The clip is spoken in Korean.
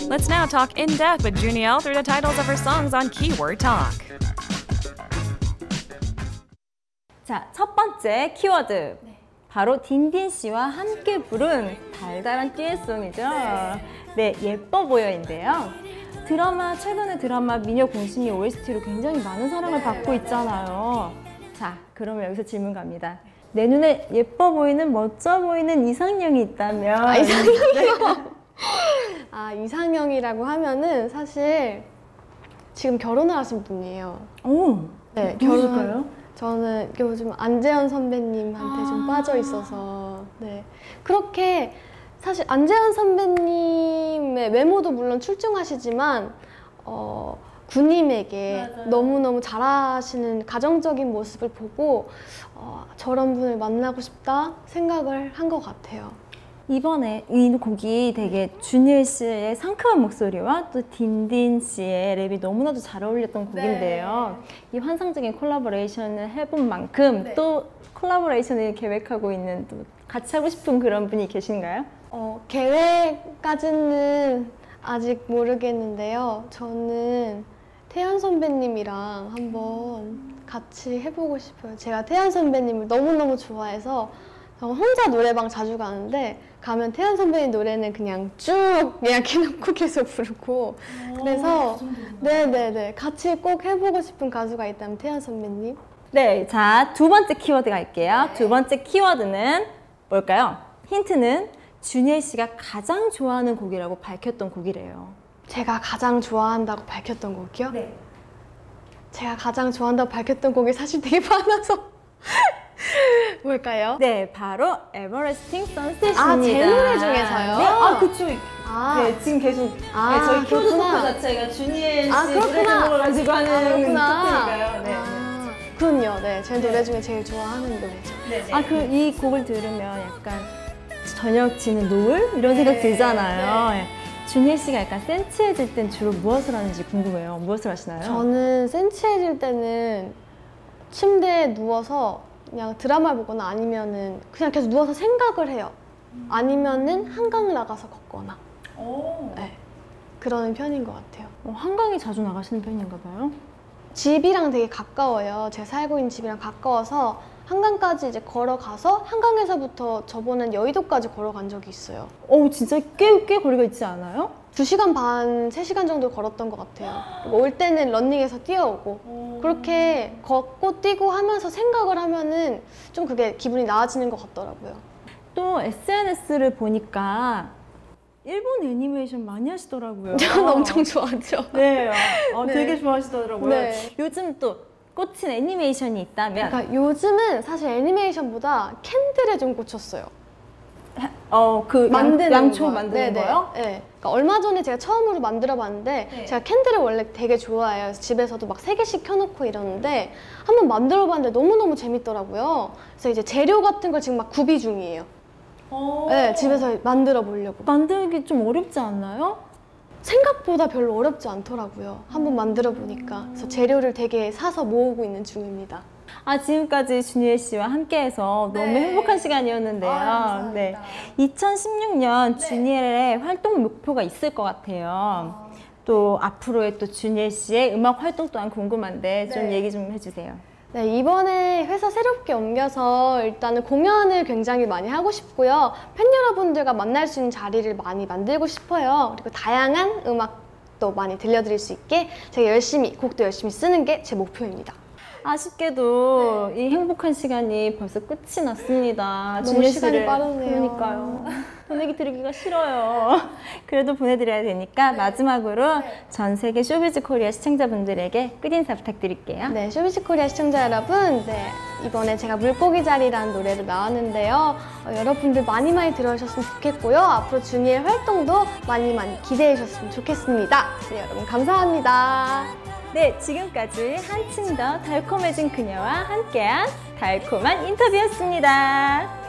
Let's now talk in depth with Junielle through the titles of her songs on Keyword Talk. 자, 첫 번째 키워드. 바로 딘딘 씨와 함께 부른 달달한 듀엣송이죠. 네, 예뻐 보여인데요. 최근에 드라마 미녀 공심이 OST로 굉장히 많은 사랑을 받고 있잖아요. 자, 그러면 여기서 질문 갑니다. 내 눈에 예뻐 보이는, 멋져 보이는 이상형이 있다면? 이상형이요? 이상형이라고 하면은 사실 지금 결혼을 하신 분이에요. 오, 네, 누구실까요? 저는 요즘 안재현 선배님한테 좀 빠져 있어서 네, 그렇게 사실 안재현 선배님의 외모도 물론 출중하시지만 군님에게 맞아요. 너무너무 잘하시는 가정적인 모습을 보고 저런 분을 만나고 싶다 생각을 한 것 같아요. 이번에 이 곡이 되게 준일 씨의 상큼한 목소리와 또 딘딘 씨의 랩이 너무나도 잘 어울렸던 곡인데요. 이 환상적인 콜라보레이션을 해본 만큼 또 콜라보레이션을 계획하고 있는, 또 같이 하고 싶은 그런 분이 계신가요? 계획까지는 아직 모르겠는데요. 저는 태연 선배님이랑 한번 같이 해보고 싶어요. 제가 태연 선배님을 너무너무 좋아해서 혼자 노래방 자주 가는데 가면 태연 선배님 노래는 그냥 쭉 예약해놓고 계속 부르고 그래서 네네네 같이 꼭 해보고 싶은 가수가 있다면 태연 선배님. 네, 자, 두 번째 키워드 갈게요. 두 번째 키워드는 뭘까요? 힌트는 준일 씨가 가장 좋아하는 곡이라고 밝혔던 곡이래요. 제가 가장 좋아한다고 밝혔던 곡이요? 네. 제가 가장 좋아한다고 밝혔던 곡이 사실 되게 많아서 뭘까요? 네, 바로 에버레스팅 선셋입니다. 제 노래 중에서요? 네, 그쵸. 네, 지금 계속 저희 키워드 그렇구나. 토크 자체가 준일 씨 노래 그렇구나. 제목을 가지고 하는 그렇구나. 토크니까요. 네. 그럼요. 네, 제 노래 중에 제일 좋아하는 노래죠. 이 곡을 들으면 약간 저녁 지는 노을? 이런 생각 들잖아요. 준일 씨가 약간 센치해질 땐 주로 무엇을 하는지 궁금해요. 무엇을 하시나요? 저는 센치해질 때는 침대에 누워서 그냥 드라마 보거나 아니면은 그냥 계속 누워서 생각을 해요. 아니면은 한강 나가서 걷거나. 네, 그러는 편인 것 같아요. 한강에 자주 나가시는 편인가 봐요? 집이랑 되게 가까워요. 제가 살고 있는 집이랑 가까워서 한강까지 이제 걸어가서 한강에서부터 저번엔 여의도까지 걸어간 적이 있어요. 진짜 꽤 거리가 있지 않아요? 2시간 반, 3시간 정도 걸었던 것 같아요. 그리고 올 때는 러닝해서 뛰어오고 그렇게 걷고 뛰고 하면서 생각을 하면은 좀 그게 기분이 나아지는 것 같더라고요. 또 SNS를 보니까 일본 애니메이션 많이 하시더라고요. 저는 엄청 좋아하죠. 네, 네. 되게 좋아하시더라고요. 네. 요즘 또 꽂힌 애니메이션이 있다면? 그러니까 요즘은 사실 애니메이션보다 캔들에 좀 꽂혔어요. 만드는 양초 거. 만드는 네네. 거요? 네. 그러니까 얼마 전에 제가 처음으로 만들어 봤는데 제가 캔들을 원래 되게 좋아해요. 그래서 집에서도 막 3개씩 켜놓고 이러는데 한번 만들어 봤는데 너무너무 재밌더라고요. 그래서 이제 재료 같은 걸 지금 막 구비 중이에요. 네, 집에서 만들어 보려고. 만들기 좀 어렵지 않나요? 생각보다 별로 어렵지 않더라고요. 한번 만들어 보니까. 그래서 재료를 되게 사서 모으고 있는 중입니다. 지금까지 준일 씨와 함께해서 너무 행복한 시간이었는데요. 네. 2016년 준일의 활동 목표가 있을 것 같아요. 또 앞으로의 또 준일 씨의 음악 활동 또한 궁금한데 좀 얘기 좀 해주세요. 네, 이번에 회사 새롭게 옮겨서 일단은 공연을 굉장히 많이 하고 싶고요. 팬 여러분들과 만날 수 있는 자리를 많이 만들고 싶어요. 그리고 다양한 음악도 많이 들려드릴 수 있게 제가 곡도 열심히 쓰는 게 제 목표입니다. 아쉽게도 이 행복한 시간이 벌써 끝이 났습니다. 너무 시간이 빠르네요. 그러니까요. 보내기 드리기가 싫어요. 그래도 보내드려야 되니까 마지막으로 전 세계 쇼비즈 코리아 시청자분들에게 끝인사 부탁드릴게요. 네, 쇼비즈 코리아 시청자 여러분, 이번에 제가 물고기 자리라는 노래로 나왔는데요. 여러분들 많이 들어주셨으면 좋겠고요. 앞으로 준이의 활동도 많이 기대해 주셨으면 좋겠습니다. 네, 여러분 감사합니다. 네, 지금까지 한층 더 달콤해진 그녀와 함께한 달콤한 인터뷰였습니다.